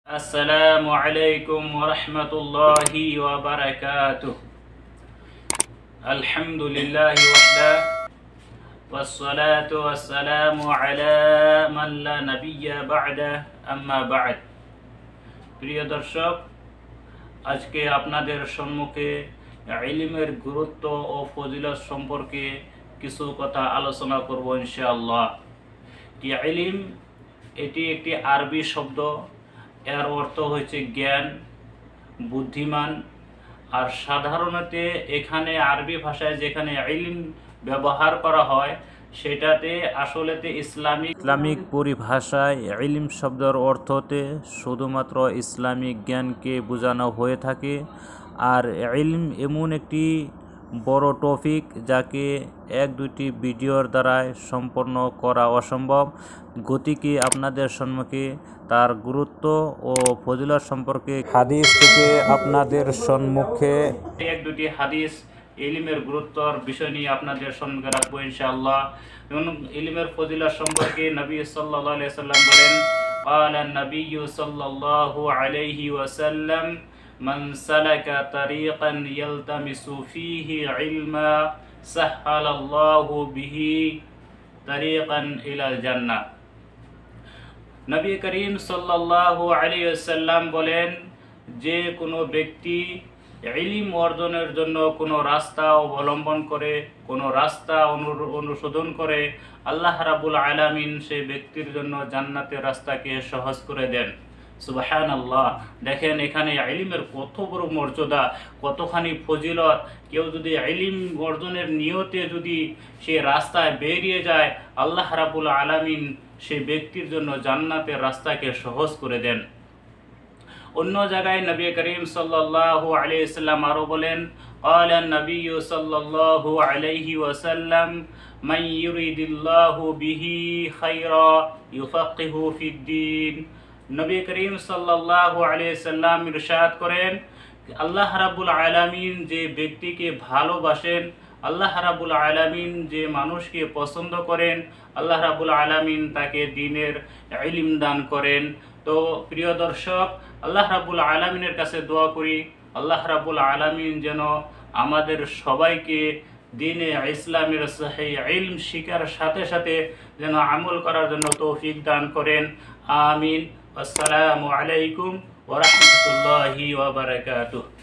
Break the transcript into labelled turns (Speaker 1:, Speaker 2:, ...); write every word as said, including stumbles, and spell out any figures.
Speaker 1: আসসালামু আলাইকুম ওয়া রাহমাতুল্লাহি ওয়া বারাকাতুহু। আলহামদুলিল্লাহি ওয়াহদা ওয়াসসালাতু ওয়াসসালামু আলা মান লা নাবিয়্যা বা'দা, আম্মা বা'দ। প্রিয় দর্শক, আজকে আপনাদের সম্মুখে ইলমের গুরুত্ব ও ফজিলত সম্পর্কে কিছু কথা আলোচনা করব ইনশাআল্লাহ। ইলম এটি একটি আরবি শব্দ। এর অর্থ হচ্ছে জ্ঞান, বুদ্ধিমান। আর সাধারণত এখানে আরবি ভাষায় যেখানে ইলম ব্যবহার করা হয় সেটাতে আসলেতে ইসলামিক ইসলামিক পরিভাষায় ইলম শব্দের অর্থতে শুধুমাত্র ইসলামিক জ্ঞানকে বোঝানো হয়ে থাকে। আর ইলম এমন একটি বড় টপিক যাকে এক দুইটি ভিডিওর দ্বারায় সম্পন্ন করা অসম্ভব। গতিকে আপনাদের সম্মুখে তার গুরুত্ব ও ফজিলত সম্পর্কে হাদিস থেকে আপনাদের সম্মুখে এক দুটি হাদিস ইলমের গুরুত্বর বিষয় নিয়ে আপনাদের সম্মুখে রাখবো ইনশাআল্লাহ। ইলমের ফজিলত সম্পর্কে নবী সাল্লাল্লাহু আলাইহি ওয়াসাল্লাম বলেন, ক্বালা নবী সাল্লাল্লাহু আলাইহি ওয়াসাল্লাম, মান সালাকা তারিকান ইয়ালতামিসু ফীহি ইলমা সাহহালাল্লাহু বিহি তারিকান ইলাল জান্নাহ। নবী করিম সাল্লাল্লাহু আলাইহি ওয়াসাল্লাম বলেন, যে কোনো ব্যক্তি ইলম অর্জনের জন্য কোনো রাস্তা অবলম্বন করে, কোনো রাস্তা অনুসরণ করে, আল্লাহ রাব্বুল আলামিন সেই ব্যক্তির জন্য জান্নাতের রাস্তাকে সহজ করে দেন। সুবহানাল্লাহ। দেখেন এখানে ইলমের কত বড় মর্যাদা, কতখানি ফজিলত। কেউ যদি ইলম অর্জনের নিয়তে যদি সে রাস্তায় বেরিয়ে যায়, আল্লাহ রাব্বুল আলামিন সেই ব্যক্তির জন্য জান্নাতের রাস্তাকে সহজ করে দেন। অন্য জায়গায় নবী করিম সাল্লাল্লাহু আলাইহি ওয়াসাল্লাম আরো বলেন, ক্বালা নবী সাল্লাল্লাহু আলাইহি ওয়াসাল্লাম, মান ইউরিদিল্লাহু বিহি খায়রা ইউফাক্কিহু ফিদ্দীন। নবী করিম সাল্লাল্লাহু আলাইহি ওয়াসাল্লাম ইরশাদ করেন, আল্লাহ রাব্বুল আলামিন যে ব্যক্তিকে ভালোবাসেন, আল্লাহ রাব্বুল আলামিন যে মানুষকে পছন্দ করেন, আল্লাহ রাব্বুল আলামিন তাকে দ্বীনের ইলম দান করেন। তো প্রিয় দর্শক, আল্লাহ রাব্বুল আলামিনের কাছে দোয়া করি, আল্লাহ রাব্বুল আলামিন যেন আমাদের সবাইকে দ্বীনে ইসলামের সহিহ ইলম শিখার সাথে সাথে যেন আমল করার জন্য তৌফিক দান করেন। আমিন। আসসালামু আলাইকুম ওয়া রাহমাতুল্লাহি ওয়া বারাকাতুহু।